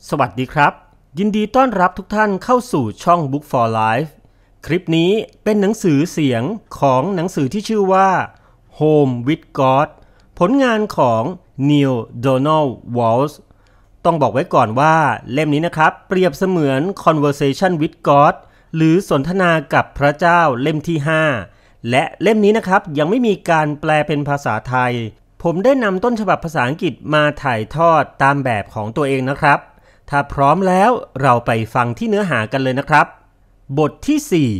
สวัสดีครับยินดีต้อนรับทุกท่านเข้าสู่ช่อง Book for Life คลิปนี้เป็นหนังสือเสียงของหนังสือที่ชื่อว่า Home with God ผลงานของ Neil Donald Walsch ต้องบอกไว้ก่อนว่าเล่มนี้นะครับเปรียบเสมือน Conversation with God หรือสนทนากับพระเจ้าเล่มที่ 5 และเล่มนี้นะครับยังไม่มีการแปลเป็นภาษาไทยผมได้นำต้นฉบับภาษาอังกฤษมาถ่ายทอดตามแบบของตัวเองนะครับถ้าพร้อมแล้วเราไปฟังที่เนื้อหากันเลยนะครับบทที่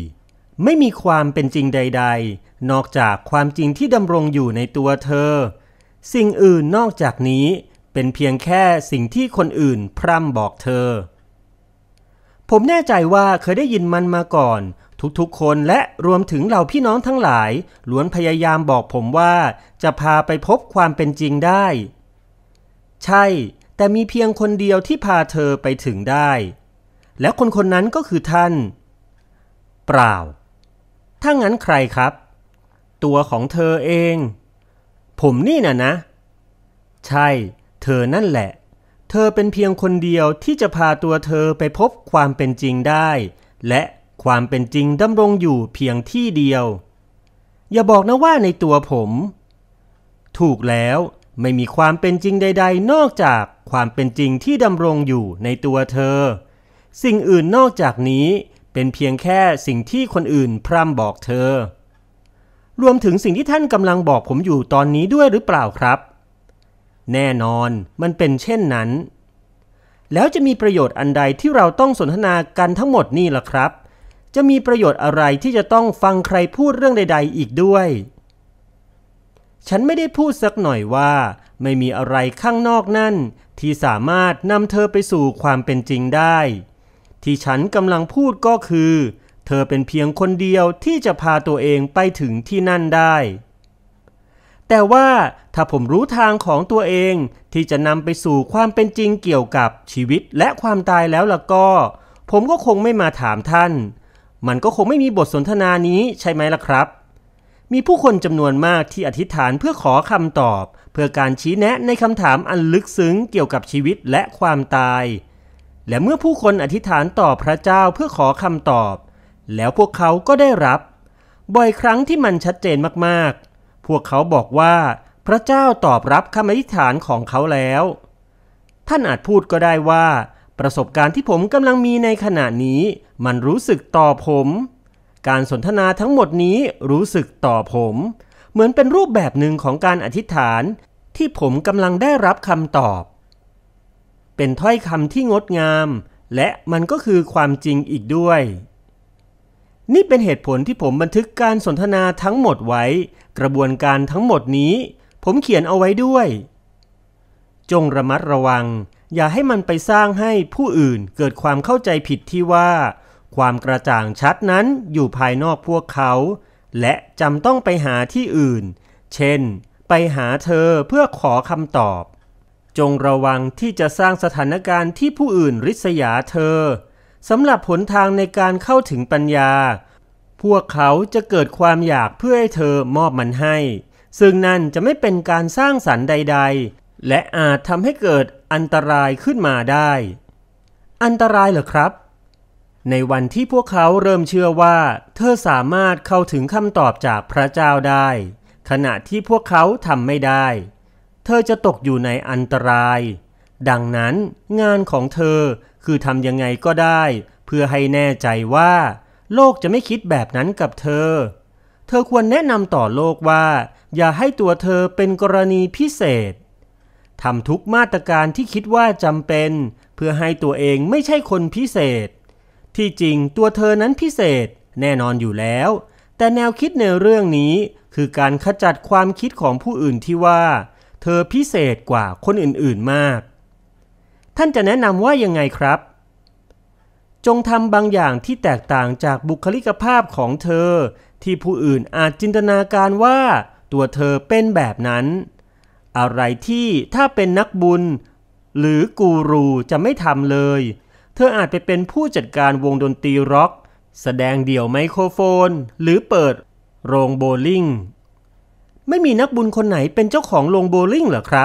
4 ไม่มีความเป็นจริงใดๆนอกจากความจริงที่ดำรงอยู่ในตัวเธอสิ่งอื่นนอกจากนี้เป็นเพียงแค่สิ่งที่คนอื่นพร่ำบอกเธอผมแน่ใจว่าเคยได้ยินมันมาก่อนทุกๆคนและรวมถึงเหล่าพี่น้องทั้งหลายล้วนพยายามบอกผมว่าจะพาไปพบความเป็นจริงได้ใช่แต่มีเพียงคนเดียวที่พาเธอไปถึงได้และคนนั้นก็คือท่านเปล่าถ้างั้นใครครับตัวของเธอเองผมนี่นะใช่เธอนั่นแหละเธอเป็นเพียงคนเดียวที่จะพาตัวเธอไปพบความเป็นจริงได้และความเป็นจริงดำรงอยู่เพียงที่เดียวอย่าบอกนะว่าในตัวผมถูกแล้วไม่มีความเป็นจริงใดๆนอกจากความเป็นจริงที่ดำรงอยู่ในตัวเธอสิ่งอื่นนอกจากนี้เป็นเพียงแค่สิ่งที่คนอื่นพร่ำบอกเธอรวมถึงสิ่งที่ท่านกำลังบอกผมอยู่ตอนนี้ด้วยหรือเปล่าครับแน่นอนมันเป็นเช่นนั้นแล้วจะมีประโยชน์อันใดที่เราต้องสนทนากันทั้งหมดนี่ล่ะครับจะมีประโยชน์อะไรที่จะต้องฟังใครพูดเรื่องใดๆอีกด้วยฉันไม่ได้พูดสักหน่อยว่าไม่มีอะไรข้างนอกนั่นที่สามารถนำเธอไปสู่ความเป็นจริงได้ที่ฉันกำลังพูดก็คือเธอเป็นเพียงคนเดียวที่จะพาตัวเองไปถึงที่นั่นได้แต่ว่าถ้าผมรู้ทางของตัวเองที่จะนำไปสู่ความเป็นจริงเกี่ยวกับชีวิตและความตายแล้วล่ะก็ผมก็คงไม่มาถามท่านมันก็คงไม่มีบทสนทนานี้ใช่ไหมล่ะครับมีผู้คนจำนวนมากที่อธิษฐานเพื่อขอคำตอบเพื่อการชี้แนะในคำถามอันลึกซึ้งเกี่ยวกับชีวิตและความตายและเมื่อผู้คนอธิษฐานต่อพระเจ้าเพื่อขอคำตอบแล้วพวกเขาก็ได้รับบ่อยครั้งที่มันชัดเจนมากๆพวกเขาบอกว่าพระเจ้าตอบรับคำอธิษฐานของเขาแล้วท่านอาจพูดก็ได้ว่าประสบการณ์ที่ผมกำลังมีในขณะนี้มันรู้สึกต่อผมการสนทนาทั้งหมดนี้รู้สึกต่อผมเหมือนเป็นรูปแบบหนึ่งของการอธิษฐานที่ผมกำลังได้รับคำตอบเป็นถ้อยคำที่งดงามและมันก็คือความจริงอีกด้วยนี่เป็นเหตุผลที่ผมบันทึกการสนทนาทั้งหมดไว้กระบวนการทั้งหมดนี้ผมเขียนเอาไว้ด้วยจงระมัดระวังอย่าให้มันไปสร้างให้ผู้อื่นเกิดความเข้าใจผิดที่ว่าความกระจ่างชัดนั้นอยู่ภายนอกพวกเขาและจำต้องไปหาที่อื่นเช่นไปหาเธอเพื่อขอคำตอบจงระวังที่จะสร้างสถานการณ์ที่ผู้อื่นริษยาเธอสำหรับหนทางในการเข้าถึงปัญญาพวกเขาจะเกิดความอยากเพื่อให้เธอมอบมันให้ซึ่งนั่นจะไม่เป็นการสร้างสรรค์ใดๆและอาจทำให้เกิดอันตรายขึ้นมาได้อันตรายเหรอครับในวันที่พวกเขาเริ่มเชื่อว่าเธอสามารถเข้าถึงคำตอบจากพระเจ้าได้ขณะที่พวกเขาทำไม่ได้เธอจะตกอยู่ในอันตรายดังนั้นงานของเธอคือทำยังไงก็ได้เพื่อให้แน่ใจว่าโลกจะไม่คิดแบบนั้นกับเธอเธอควรแนะนำต่อโลกว่าอย่าให้ตัวเธอเป็นกรณีพิเศษทำทุกมาตรการที่คิดว่าจำเป็นเพื่อให้ตัวเองไม่ใช่คนพิเศษที่จริงตัวเธอนั้นพิเศษแน่นอนอยู่แล้วแต่แนวคิดในเรื่องนี้คือการขจัดความคิดของผู้อื่นที่ว่าเธอพิเศษกว่าคนอื่นๆมากท่านจะแนะนำว่ายังไงครับจงทำบางอย่างที่แตกต่างจากบุคลิกภาพของเธอที่ผู้อื่นอาจจินตนาการว่าตัวเธอเป็นแบบนั้นอะไรที่ถ้าเป็นนักบุญหรือกูรูจะไม่ทำเลยเธออาจไปเป็นผู้จัดการวงดนตรีร็อกแสดงเดี่ยวไมโครโฟนหรือเปิดโรงโบว์ลิ่งไม่มีนักบุญคนไหนเป็นเจ้าของโรงโบว์ลิ่งเหรอครับ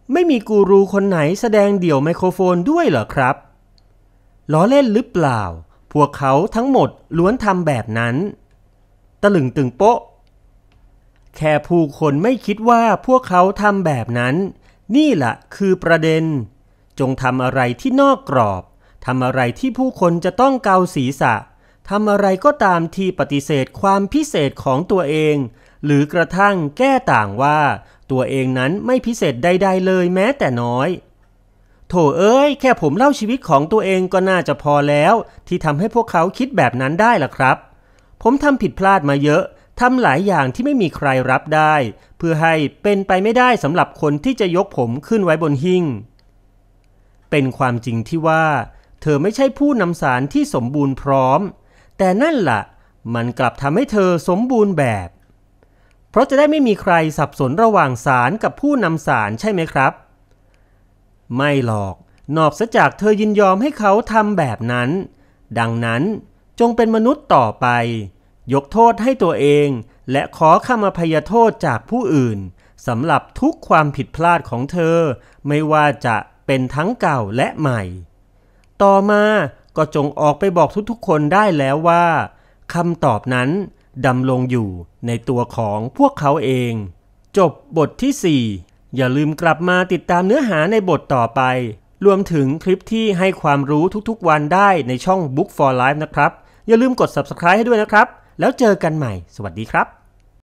ไม่มีกูรูคนไหนแสดงเดี่ยวไมโครโฟนด้วยเหรอครับล้อเล่นหรือเปล่าพวกเขาทั้งหมดล้วนทำแบบนั้นตะลึงตึงโป๊ะแค่ผู้คนไม่คิดว่าพวกเขาทำแบบนั้นนี่แหละคือประเด็นจงทำอะไรที่นอกกรอบทำอะไรที่ผู้คนจะต้องเกาศีรษะทำอะไรก็ตามที่ปฏิเสธความพิเศษของตัวเองหรือกระทั่งแก้ต่างว่าตัวเองนั้นไม่พิเศษใดๆเลยแม้แต่น้อยโถเอ้ยแค่ผมเล่าชีวิตของตัวเองก็น่าจะพอแล้วที่ทำให้พวกเขาคิดแบบนั้นได้ล่ะครับผมทำผิดพลาดมาเยอะทำหลายอย่างที่ไม่มีใครรับได้เพื่อให้เป็นไปไม่ได้สำหรับคนที่จะยกผมขึ้นไว้บนหิ้งเป็นความจริงที่ว่าเธอไม่ใช่ผู้นำสารที่สมบูรณ์พร้อมแต่นั่นล่ะมันกลับทำให้เธอสมบูรณ์แบบเพราะจะได้ไม่มีใครสับสนระหว่างสารกับผู้นำสารใช่ไหมครับไม่หรอกนอกจากเธอยินยอมให้เขาทำแบบนั้นดังนั้นจงเป็นมนุษย์ต่อไปยกโทษให้ตัวเองและขอคำอภัยโทษจากผู้อื่นสำหรับทุกความผิดพลาดของเธอไม่ว่าจะเป็นทั้งเก่าและใหม่ต่อมาก็จงออกไปบอกทุกๆคนได้แล้วว่าคำตอบนั้นดำรงอยู่ในตัวของพวกเขาเองจบบทที่4อย่าลืมกลับมาติดตามเนื้อหาในบทต่อไปรวมถึงคลิปที่ให้ความรู้ทุกๆวันได้ในช่อง Book for Life นะครับอย่าลืมกด Subscribe ให้ด้วยนะครับแล้วเจอกันใหม่สวัสดีครับ